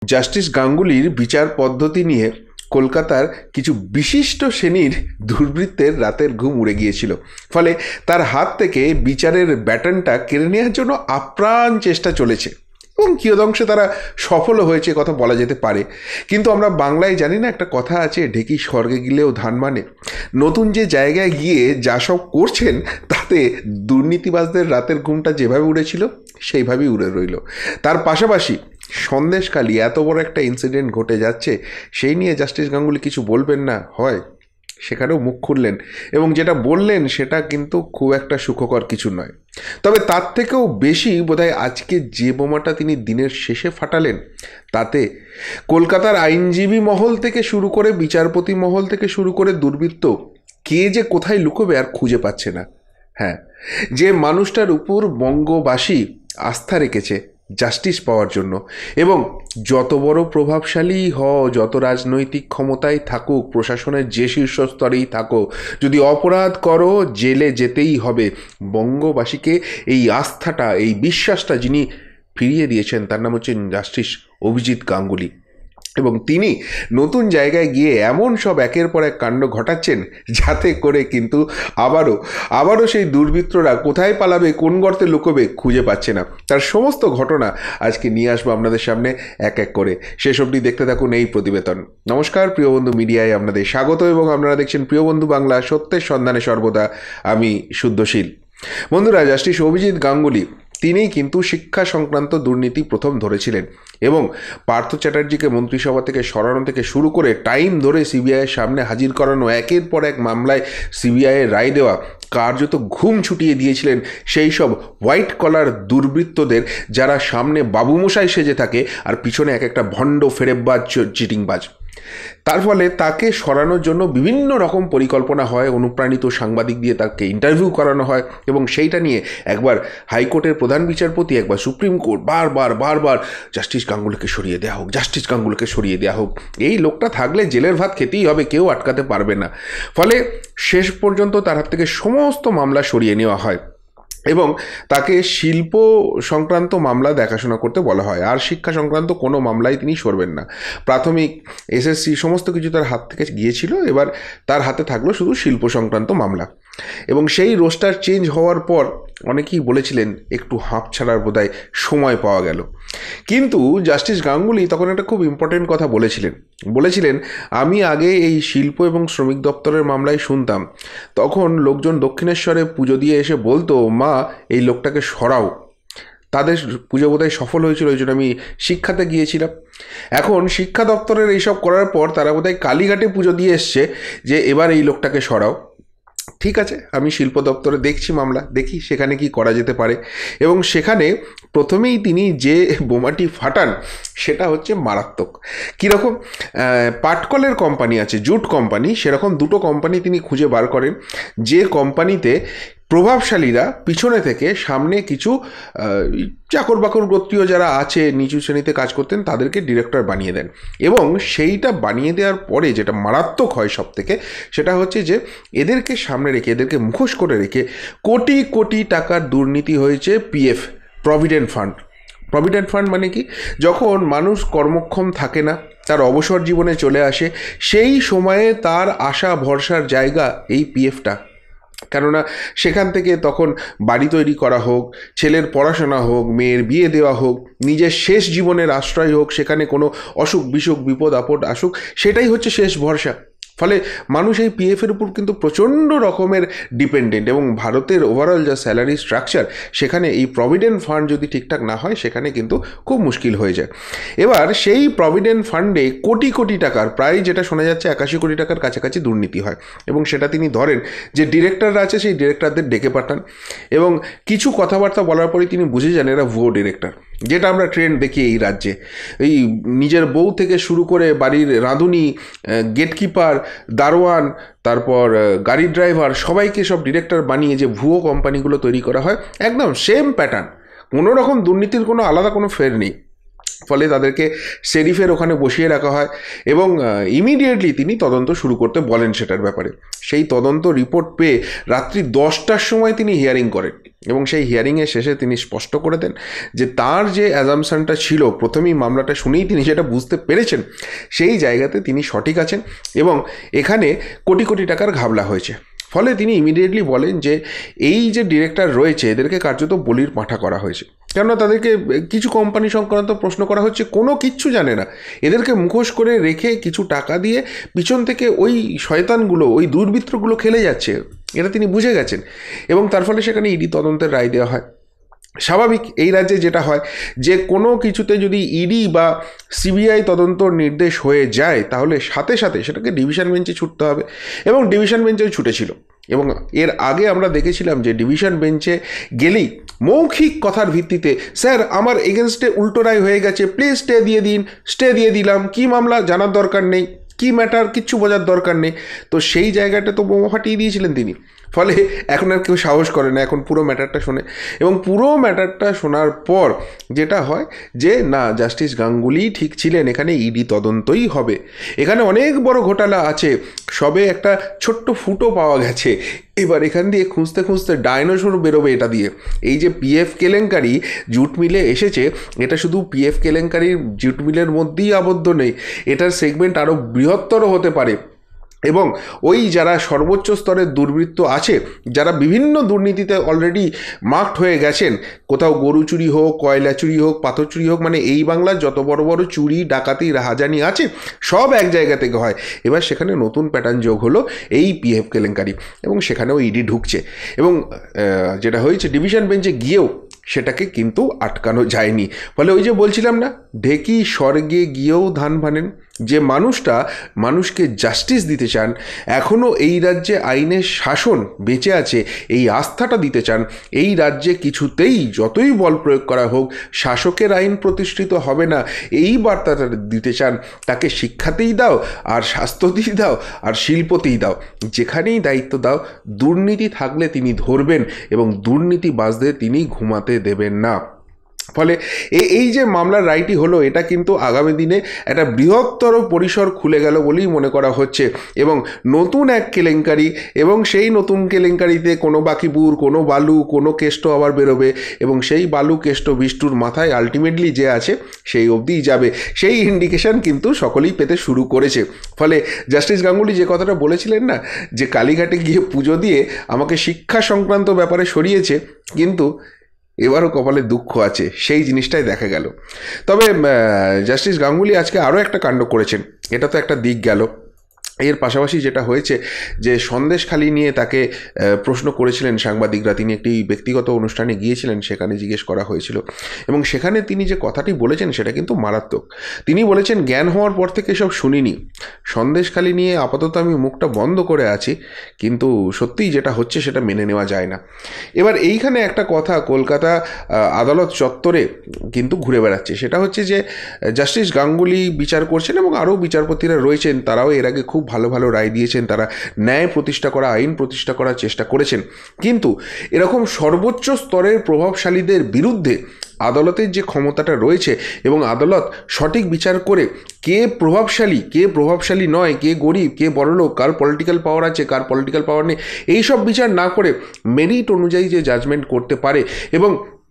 Justice গাঙ্গুলির বিচার পদ্ধতি নিয়ে কলকাতার কিছু বিশিষ্ট শ্রেণীর দুর্বৃত্তের রাতের ঘুম উড়ে গিয়েছিল। ফলে তার হাত থেকে বিচারের ব্যাটনটা কেড়ে নেওয়ার জন্য আপ্রাণ চেষ্টা চলেছে এবং কিয়দংশে তারা সফলও হয়েছে কথা বলা যেতে পারে। কিন্তু আমরা বাংলায় জানি না, একটা কথা আছে, ঢেকি স্বর্গে গেলেও ধান মানে। নতুন যে জায়গায় গিয়ে যা সব করছেন তাতে দুর্নীতিবাজদের রাতের ঘুমটা যেভাবে উড়েছিল সেইভাবেই উড়ে রইল। তার পাশাপাশি সন্দেশখালি এত বড় একটা ইনসিডেন্ট ঘটে যাচ্ছে, সেই নিয়ে জাস্টিস গাঙ্গুলি কিছু বলবেন না হয়, সেখানেও মুখ খুললেন এবং যেটা বললেন সেটা কিন্তু খুব একটা সুখকর কিছু নয়। তবে তার থেকেও বেশি বোধহয় আজকে যে বোমাটা তিনি দিনের শেষে ফাটালেন, তাতে কলকাতার আইনজীবী মহল থেকে শুরু করে বিচারপতি মহল থেকে শুরু করে দুর্বৃত্ত কে যে কোথায় লুকোবে আর খুঁজে পাচ্ছে না। হ্যাঁ, যে মানুষটার উপর বঙ্গবাসী আস্থা রেখেছে জাস্টিস পাওয়ার জন্য, এবং যত বড় প্রভাবশালী যত রাজনৈতিক ক্ষমতায় থাকুক, প্রশাসনের যে শীর্ষস্তরেই থাকো, যদি অপরাধ করো জেলে যেতেই হবে, বঙ্গবাসীকে এই আস্থাটা, এই বিশ্বাসটা যিনি ফিরিয়ে দিয়েছেন তার নাম হচ্ছেন জাস্টিস অভিজিৎ গাঙ্গুলি। এবং তিনি নতুন জায়গায় গিয়ে এমন সব একের পর এক কাণ্ড ঘটাচ্ছেন যাতে করে কিন্তু আবারও সেই দুর্বৃত্তরা কোথায় পালাবে, কোন গর্তে লুকোবে খুঁজে পাচ্ছে না। তার সমস্ত ঘটনা আজকে নিয়ে আসবো আপনাদের সামনে এক এক করে। শেষ অবধি দেখতে থাকুন এই প্রতিবেদন। নমস্কার, প্রিয় বন্ধু মিডিয়ায় আপনাদের স্বাগত এবং আপনারা দেখছেন প্রিয় বন্ধু বাংলা, সত্যের সন্ধানে সর্বদা আমি শুদ্ধশীল। বন্ধুরা, জাস্টিস অভিজিৎ গাঙ্গুলি তিনিই কিন্তু শিক্ষা সংক্রান্ত দুর্নীতি প্রথম ধরেছিলেন এবং পার্থ চ্যাটার্জিকে মন্ত্রিসভা থেকে সরানো থেকে শুরু করে টাইম ধরে সিবিআইয়ের সামনে হাজির করানো, একের পর এক মামলায় সিবিআইয়ের রায় দেওয়া, কার্যত ঘুম ছুটিয়ে দিয়েছিলেন সেই সব হোয়াইট কলার দুর্বৃত্তদের, যারা সামনে বাবুমশাই সেজে থাকে আর পিছনে এক একটা ভণ্ড ফেরেববাজ চিটিংবাজ। তার ফলে তাকে সরানোর জন্য বিভিন্ন রকম পরিকল্পনা হয়, অনুপ্রাণিত সাংবাদিক দিয়ে তাকে ইন্টারভিউ করানো হয় এবং সেইটা নিয়ে একবার হাইকোর্টের প্রধান বিচারপতি, একবার সুপ্রিম কোর্ট বারবার জাস্টিস গাঙ্গুলিকে সরিয়ে দেওয়া হোক, জাস্টিস গাঙ্গুলিকে সরিয়ে দেওয়া হোক, এই লোকটা থাকলে জেলের ভাত খেতেই হবে, কেউ আটকাতে পারবে না। ফলে শেষ পর্যন্ত তার হাত থেকে সমস্ত মামলা সরিয়ে নেওয়া হয় এবং তাকে শিল্প সংক্রান্ত মামলা দেখাশোনা করতে বলা হয়, আর শিক্ষা সংক্রান্ত কোনো মামলায় তিনি সরবেন না। প্রাথমিক এসএসসি সমস্ত কিছু তার হাত থেকে গিয়েছিল, এবার তার হাতে থাকলো শুধু শিল্প সংক্রান্ত মামলা। এবং সেই রোস্টার চেঞ্জ হওয়ার পর অনেকেই বলেছিলেন একটু হাঁপ ছাড়ার বোধহয় সময় পাওয়া গেল। কিন্তু জাস্টিস গাঙ্গুলি তখন একটা খুব ইম্পর্টেন্ট কথা বলেছিলেন, আমি আগে এই শিল্প এবং শ্রমিক দপ্তরের মামলায় শুনতাম, তখন লোকজন দক্ষিণেশ্বরে পুজো দিয়ে এসে বলতো, মা এই লোকটাকে সরাও। তাদের পুজো বোধহয় সফল হয়েছিল, ওই জন্য আমি শিক্ষাতে গিয়েছিলাম। এখন শিক্ষা দপ্তরের এইসব করার পর তারা বোধহয় কালীঘাটে পুজো দিয়ে এসছে যে এবার এই লোকটাকে সরাও। ঠিক আছে, আমি শিল্প দপ্তরে দেখছি মামলা, দেখি সেখানে কি করা যেতে পারে। এবং সেখানে প্রথমেই তিনি যে বোমাটি ফাটান সেটা হচ্ছে মারাত্মক। কীরকম? পাটকলের কোম্পানি আছে, জুট কোম্পানি, সেরকম দুটো কোম্পানি তিনি খুঁজে বার করেন, যে কোম্পানিতে প্রভাবশালীরা পিছনে থেকে সামনে কিছু চাকর বাকর গোত্রীয় যারা আছে, নিচু শ্রেণীতে কাজ করতেন, তাদেরকে ডিরেক্টর বানিয়ে দেন। এবং সেইটা বানিয়ে দেওয়ার পরে যেটা মারাত্মক হয় সব থেকে, সেটা হচ্ছে যে এদেরকে সামনে রেখে, এদেরকে মুখোশ করে রেখে কোটি কোটি টাকার দুর্নীতি হয়েছে পিএফ, প্রভিডেন্ট ফান্ড মানে কি? যখন মানুষ কর্মক্ষম থাকে না, তার অবসর জীবনে চলে আসে, সেই সময়ে তার আশা ভরসার জায়গা এই পিএফটা। কেননা সেখান থেকে তখন বাড়ি তৈরি করা হোক, ছেলের পড়াশোনা হোক, মেয়ের বিয়ে দেওয়া হোক, নিজের শেষ জীবনের আশ্রয় হোক, সেখানে কোনো অসুখ বিসুখ বিপদ আপদ আসুক, সেটাই হচ্ছে শেষ ভরসা। ফলে মানুষ এই পিএফের উপর কিন্তু প্রচণ্ড রকমের ডিপেন্ডেন্ট, এবং ভারতের ওভারঅল যা স্যালারি স্ট্রাকচার, সেখানে এই প্রভিডেন্ট ফান্ড যদি ঠিকঠাক না হয় সেখানে কিন্তু খুব মুশকিল হয়ে যায়। এবার সেই প্রভিডেন্ট ফান্ডে কোটি কোটি টাকার, প্রায় যেটা শোনা যাচ্ছে 81 কোটি টাকার কাছাকাছি দুর্নীতি হয়। এবং সেটা তিনি ধরেন, যে ডিরেক্টররা আছে সেই ডিরেক্টরদের ডেকে পাঠান এবং কিছু কথাবার্তা বলার পরেই তিনি বুঝে যান এরা ভুয়ো ডিরেক্টর, যেটা আমরা ট্রেন্ড দেখি এই রাজ্যে। এই নিজের বউ থেকে শুরু করে বাড়ির রাঁধুনি, গেটকিপার, দারোয়ান, তারপর গাড়ির ড্রাইভার, সবাইকে সব ডিরেক্টর বানিয়ে যে ভুয়ো কোম্পানিগুলো তৈরি করা হয়, একদম সেম প্যাটার্ন, কোনো রকম দুর্নীতির কোনো আলাদা কোনো ফের নেই। ফলে তাদেরকে শেরিফের ওখানে বসিয়ে রাখা হয় এবং ইমিডিয়েটলি তিনি তদন্ত শুরু করতে বলেন সেটার ব্যাপারে। সেই তদন্ত রিপোর্ট পেয়ে রাত্রি 10টার সময় তিনি হিয়ারিং করেন এবং সেই হিয়ারিংয়ের শেষে তিনি স্পষ্ট করে দেন যে তার যে অ্যাজামশনটা ছিল প্রথমেই মামলাটা শুনেই তিনি যেটা বুঝতে পেরেছেন সেই জায়গাতে তিনি সঠিক আছেন এবং এখানে কোটি কোটি টাকার ঘাবলা হয়েছে। ফলে তিনি ইমিডিয়েটলি বলেন যে এই যে ডিরেক্টর রয়েছে এদেরকে কার্যত বলির পাঁঠা করা হয়েছে, কেননা তাদেরকে কিছু কোম্পানি সংক্রান্ত প্রশ্ন করা হচ্ছে, কোনো কিচ্ছু জানে না, এদেরকে মুখোশ করে রেখে কিছু টাকা দিয়ে পিছন থেকে ওই শয়তানগুলো ওই দুর্বৃত্তগুলো খেলে যাচ্ছে, এটা তিনি বুঝে গেছেন এবং তার ফলে সেখানে ইডি তদন্তের রায় দেওয়া হয়। স্বাভাবিক এই রাজ্যে যেটা হয় যে কোনো কিছুতে যদি ইডি বা সিবিআই তদন্তর নির্দেশ হয়ে যায় তাহলে সাথে সাথে সেটাকে ডিভিশন বেঞ্চে ছুটতে হবে এবং ডিভিশন বেঞ্চেও ছুটেছিল। এবং এর আগে আমরা দেখেছিলাম যে ডিভিশন বেঞ্চে গেলেই মৌখিক কথার ভিত্তিতে, স্যার আমার এগেনস্টে উল্টো রায় হয়ে গেছে, প্লিজ স্টে দিয়ে দিন, স্টে দিয়ে দিলাম, কি মামলা জানার দরকার নেই, কি ম্যাটার কিচ্ছু বোঝার দরকার নেই, তো সেই জায়গাটা তো বোমা ফাটিয়ে দিয়েছিলেন তিনি। ফলে এখন আর কেউ সাহস করে না, এখন পুরো ম্যাটারটা শোনে এবং পুরো ম্যাটারটা শোনার পর যেটা হয় যে না, জাস্টিস গাঙ্গুলি ঠিক ছিলেন, এখানে ইডি তদন্তই হবে, এখানে অনেক বড় ঘোটালা আছে, সবে একটা ছোট্ট ফুটো পাওয়া গেছে, এবার এখান দিয়ে খুঁজতে খুঁজতে ডাইনোসর বেরোবে এটা দিয়ে। এই যে পিএফ কেলেঙ্কারি জুট মিলে এসেছে, এটা শুধু পিএফ কেলেঙ্কারির জুট মিলের মধ্যেই আবদ্ধ নেই, এটার সেগমেন্ট আরও বৃহত্তর হতে পারে এবং ওই যারা সর্বোচ্চ স্তরের দুর্বৃত্ত আছে, যারা বিভিন্ন দুর্নীতিতে অলরেডি মার্কড হয়ে গেছেন, কোথাও গরু চুরি হোক, কয়লা চুরি হোক, পাথর চুরি হোক, মানে এই বাংলার যত বড় বড় চুরি ডাকাতি রাহাজানি আছে সব এক জায়গা থেকে হয়। এবার সেখানে নতুন প্যাটার্ন যোগ হলো এই পিএফ কেলেঙ্কারি এবং সেখানেও ইডি ঢুকছে এবং যেটা হয়েছে ডিভিশন বেঞ্চে গিয়েও সেটাকে কিন্তু আটকানো যায়নি। ফলে ওই যে বলছিলাম না, ঢেকি স্বর্গে গিয়েও ধান ভানেন, যে মানুষটা মানুষকে জাস্টিস দিতে চান, এখনও এই রাজ্যে আইনের শাসন বেঁচে আছে এই আস্থাটা দিতে চান, এই রাজ্যে কিছুতেই যতই বল প্রয়োগ করা হোক শাসকের আইন প্রতিষ্ঠিত হবে না এই বার্তাটা দিতে চান, তাকে শিক্ষাতেই দাও আর স্বাস্থ্যতেই দাও আর শিল্পতেই দাও, যেখানেই দায়িত্ব দাও, দুর্নীতি থাকলে তিনি ধরবেন এবং দুর্নীতিবাজদের তিনি ঘুমাতে দেবেন না। ফলে এই যে মামলার রায়টি হলো, এটা কিন্তু আগামী দিনে একটা বৃহত্তর পরিসর খুলে গেল বলেই মনে করা হচ্ছে এবং নতুন এক কেলেঙ্কারি এবং সেই নতুন কেলেঙ্কারিতে কোনো বাকিবুর, কোনো বালু, কোনো কেষ্ট আবার বেরোবে এবং সেই বালু কেষ্ট বিষ্টুর মাথায় আলটিমেটলি যে আছে সেই অবধিই যাবে, সেই ইন্ডিকেশন কিন্তু সকলেই পেতে শুরু করেছে। ফলে জাস্টিস গাঙ্গুলি যে কথাটা বলেছিলেন না, যে কালীঘাটে গিয়ে পুজো দিয়ে আমাকে শিক্ষা সংক্রান্ত ব্যাপারে সরিয়েছে, কিন্তু এবারও কপালে দুঃখ আছে, সেই জিনিসটাই দেখা গেল। তবে জাস্টিস গাঙ্গুলি আজকে আরও একটা কাণ্ড করেছেন, এটা তো একটা দিক গেল। এর পাশাপাশি যেটা হয়েছে যে সন্দেশখালি নিয়ে তাকে প্রশ্ন করেছিলেন সাংবাদিকরা, তিনি একটি ব্যক্তিগত অনুষ্ঠানে গিয়েছিলেন, সেখানে জিজ্ঞেস করা হয়েছিল এবং সেখানে তিনি যে কথাটি বলেছেন সেটা কিন্তু মারাত্মক। তিনি বলেছেন, জ্ঞান হওয়ার পর থেকে সব শুনিনি, সন্দেশখালি নিয়ে আপাতত আমি মুখটা বন্ধ করে আছি, কিন্তু সত্যিই যেটা হচ্ছে সেটা মেনে নেওয়া যায় না। এবার এইখানে একটা কথা কলকাতা আদালত চত্বরে কিন্তু ঘুরে বেড়াচ্ছে, সেটা হচ্ছে যে জাস্টিস গাঙ্গুলি বিচার করছেন এবং আরও বিচারপতিরা রয়েছেন, তারাও এর আগে খুব ভালো ভালো রায় দিয়েছেন, তারা ন্যায় প্রতিষ্ঠা করা, আইন প্রতিষ্ঠা করার চেষ্টা করেছেন, কিন্তু এরকম সর্বোচ্চ স্তরের প্রভাবশালীদের বিরুদ্ধে আদালতের যে ক্ষমতাটা রয়েছে এবং আদালত সঠিক বিচার করে কে প্রভাবশালী, কে প্রভাবশালী নয়, কে গরিব, কে বড়লোক, কার পলিটিক্যাল পাওয়ার আছে, কার পলিটিক্যাল পাওয়ার নেই, এইসব বিচার না করে মেরিট অনুযায়ী যে জাজমেন্ট করতে পারে এবং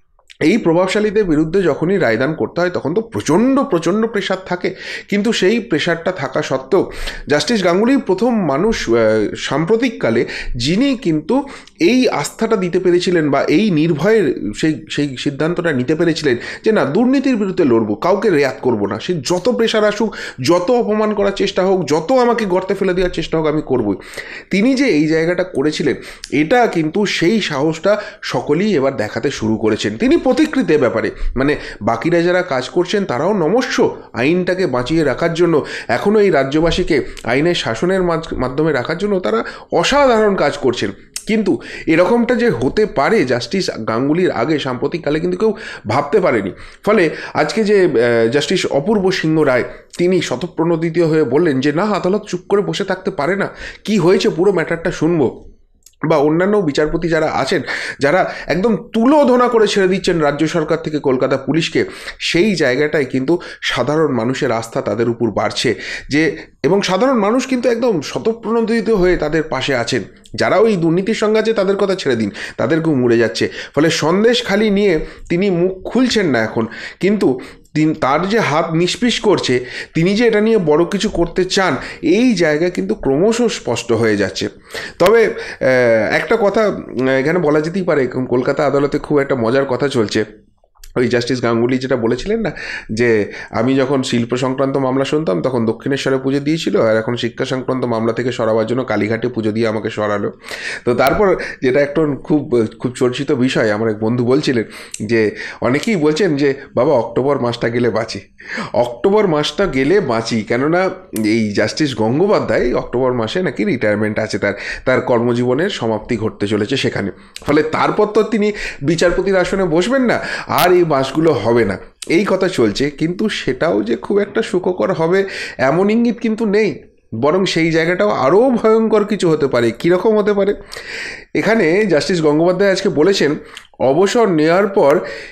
এই প্রভাবশালীদের বিরুদ্ধে যখনই রায়দান করতে হয় তখন তো প্রচণ্ড প্রচণ্ড প্রেশার থাকে, কিন্তু সেই প্রেশারটা থাকা সত্ত্বেও জাস্টিস গাঙ্গুলি প্রথম মানুষ সাম্প্রতিককালে যিনি কিন্তু এই আস্থাটা দিতে পেরেছিলেন বা এই নির্ভয়ের সেই সিদ্ধান্তটা নিতে পেরেছিলেন যে না, দুর্নীতির বিরুদ্ধে লড়বো, কাউকে রেয়াত করবো না, সে যত প্রেশার আসুক, যত অপমান করার চেষ্টা হোক, যত আমাকে গর্তে ফেলে দেওয়ার চেষ্টা হোক, আমি করবই। তিনি যে এই জায়গাটা করেছিলেন, এটা কিন্তু সেই সাহসটা সকলেই এবার দেখাতে শুরু করেছেন। তিনি প্রতিকৃত ব্যাপারে, মানে বাকিরা যারা কাজ করছেন তারাও নমস্য আইনটাকে বাঁচিয়ে রাখার জন্য, এখনও এই রাজ্যবাসীকে আইনের শাসনের মাধ্যমে রাখার জন্য তারা অসাধারণ কাজ করছেন। কিন্তু এরকমটা যে হতে পারে জাস্টিস গাঙ্গুলির আগে সাম্প্রতিককালে কিন্তু কেউ ভাবতে পারেনি। ফলে আজকে যে জাস্টিস অপূর্ব সিংহ রায়, তিনি স্বতঃপ্রণোদিত হয়ে বললেন যে না, আদালত চুপ করে বসে থাকতে পারে না, কি হয়েছে পুরো ম্যাটারটা শুনবো। বা অন্যান্য বিচারপতি যারা আছেন, যারা একদম তুলোধনা করে ছেড়ে দিচ্ছেন রাজ্য সরকার থেকে কলকাতা পুলিশকে, সেই জায়গাটায় কিন্তু সাধারণ মানুষের আস্থা তাদের উপর বাড়ছে যে, এবং সাধারণ মানুষ কিন্তু একদম স্বতঃপ্রণোদিত হয়ে তাদের পাশে আছেন। যারা ওই দুর্নীতির সঙ্গে আছে তাদের কথা ছেড়ে দিন, তাদের ঘুম উড়ে যাচ্ছে। ফলে সন্দেশ খালি নিয়ে তিনি মুখ খুলছেন না এখন, কিন্তু তার যে হাত নিষ্পিস করছে, তিনি যে এটা নিয়ে বড় কিছু করতে চান, এই জায়গা কিন্তু ক্রমশ স্পষ্ট হয়ে যাচ্ছে। তবে একটা কথা এখানে বলা যেতেই পারে, কলকাতা আদালতে খুব একটা মজার কথা চলছে। ওই জাস্টিস গাঙ্গুলি যেটা বলেছিলেন না, যে আমি যখন শিল্প সংক্রান্ত মামলা শুনতাম তখন দক্ষিণেশ্বরে পুজো দিয়েছিল, আর এখন শিক্ষা সংক্রান্ত মামলা থেকে সরাবার জন্য কালীঘাটে পুজো দিয়ে আমাকে সরালো। তো তারপর যেটা একটা খুব খুব চর্চিত বিষয়, আমার এক বন্ধু বলছিলেন যে অনেকেই বলছেন যে বাবা অক্টোবর মাসটা গেলে বাঁচি, অক্টোবর মাসটা গেলে বাঁচি, কেননা এই জাস্টিস গঙ্গোপাধ্যায় অক্টোবর মাসে নাকি রিটায়ারমেন্ট আছে, তার কর্মজীবনের সমাপ্তি ঘটতে চলেছে সেখানে। ফলে তারপর তো তিনি বিচারপতির আসনে বসবেন না, আর এই মাসগুলো হবে না, এই কথা চলছে। কিন্তু সেটাও যে খুব একটা সুখকর হবে এমন ইঙ্গিত কিন্তু নেই, বরং সেই জায়গাটাও আরও ভয়ঙ্কর কিছু হতে পারে। কীরকম হতে পারে? এখানে জাস্টিস গঙ্গোপাধ্যায় আজকে বলেছেন অবসর নেওয়ার পর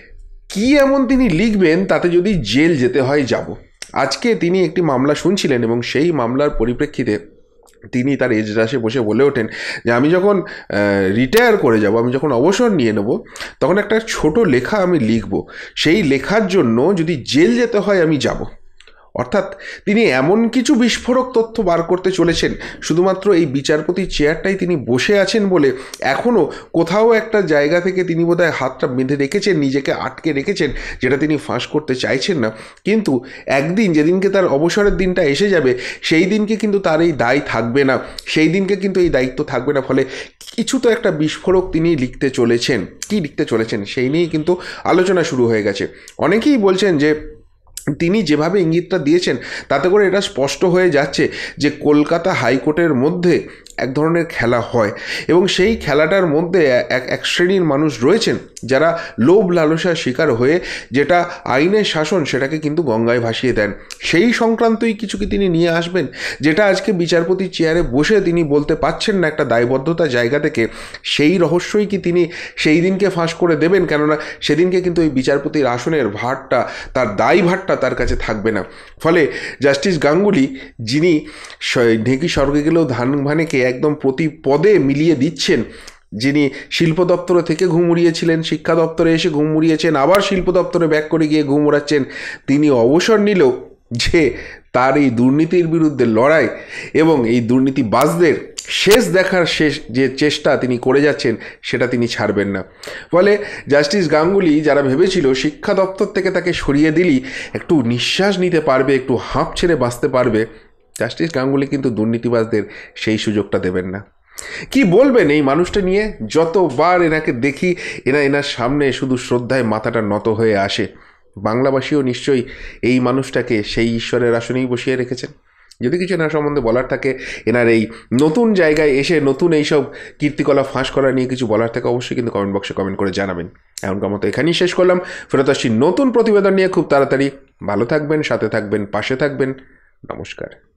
কি এমন তিনি লিখবেন তাতে যদি জেল যেতে হয় যাব। আজকে তিনি একটি মামলা শুনছিলেন এবং সেই মামলার পরিপ্রেক্ষিতে তিনি তার এজলাসে বসে বলে ওঠেন যে আমি যখন রিটায়ার করে যাব, আমি যখন অবসর নিয়ে নেব, তখন একটা ছোট লেখা আমি লিখব, সেই লেখার জন্য যদি জেল যেতে হয় আমি যাব। অর্থাৎ তিনি এমন কিছু বিস্ফোরক তথ্য বার করতে চলেছেন, শুধুমাত্র এই বিচারপতির চেয়ারটাই তিনি বসে আছেন বলে এখনও কোথাও একটা জায়গা থেকে তিনি বোধহয় হাতটা বেঁধে রেখেছেন, নিজেকে আটকে রেখেছেন, যেটা তিনি ফাঁস করতে চাইছেন না। কিন্তু একদিন যেদিনকে তার অবসরের দিনটা এসে যাবে, সেই দিনকে কিন্তু তার এই দায় থাকবে না, সেই দিনকে কিন্তু এই দায়িত্ব থাকবে না। ফলে কিছু তো একটা বিস্ফোরক তিনি লিখতে চলেছেন। কি লিখতে চলেছেন সেই নিয়েই কিন্তু আলোচনা শুরু হয়ে গেছে। অনেকেই বলছেন যে তিনি যেভাবে ইঙ্গিতটা দিয়েছেন তাতে করে এটা স্পষ্ট হয়ে যাচ্ছে যে কলকাতা হাইকোর্টের মধ্যে এক ধরনের খেলা হয়, এবং সেই খেলাটার মধ্যে এক শ্রেণীর মানুষ রয়েছেন যারা লোভ লালসার শিকার হয়ে যেটা আইনের শাসন সেটাকে কিন্তু গঙ্গায় ভাসিয়ে দেন। সেই সংক্রান্তই কিছু কি তিনি নিয়ে আসবেন, যেটা আজকে বিচারপতির চেয়ারে বসে তিনি বলতে পারছেন না একটা দায়বদ্ধতা জায়গা থেকে? সেই রহস্যই কি তিনি সেই দিনকে ফাঁস করে দেবেন? কেননা সেদিনকে কিন্তু এই বিচারপতির আসনের ভারটা, তার দায়ভারটা তার কাছে থাকবে না। ফলে জাস্টিস গাঙ্গুলি, যিনি ঢেঁকি স্বর্গে গেলেও ধান ভানেকে একদম প্রতি পদে মিলিয়ে দিচ্ছেন, যিনি শিল্প দপ্তরে থেকে ঘুম উড়িয়েছিলেন, শিক্ষা দপ্তরে এসে ঘুম উড়িয়েছেন, আবার শিল্প দপ্তরে ব্যাক করে গিয়ে ঘুম উড়াচ্ছেন, তিনি অবসর নিলেও যে তার এই দুর্নীতির বিরুদ্ধে লড়াই এবং এই দুর্নীতিবাজদের শেষ দেখার যে চেষ্টা তিনি করে যাচ্ছেন, সেটা তিনি ছাড়বেন না। ফলে জাস্টিস গাঙ্গুলি যারা ভেবেছিল শিক্ষা দপ্তর থেকে তাকে সরিয়ে দিলেই একটু নিঃশ্বাস নিতে পারবে, একটু হাঁপ ছেড়ে বাঁচতে পারবে, জাস্টিস গাঙ্গুলি কিন্তু দুর্নীতিবাজদের সেই সুযোগটা দেবেন না। কি বলবেন এই মানুষটা নিয়ে? যতবার এনাকে দেখি এনার সামনে শুধু শ্রদ্ধায় মাথাটা নত হয়ে আসে। বাংলাবাসীও নিশ্চয়ই এই মানুষটাকে সেই ঈশ্বরের আসনেই বসিয়ে রেখেছেন। যদি কিছু এনার সম্বন্ধে বলার থাকে, এনার এই নতুন জায়গায় এসে নতুন এইসব কীর্তিকলাপ ফাঁস করা নিয়ে কিছু বলার থাকে, অবশ্যই কিন্তু কমেন্ট বক্সে কমেন্ট করে জানাবেন। এমনকার মতো এখানেই শেষ করলাম, ফেরত আসছি নতুন প্রতিবেদন নিয়ে খুব তাড়াতাড়ি। ভালো থাকবেন, সাথে থাকবেন, পাশে থাকবেন। নমস্কার।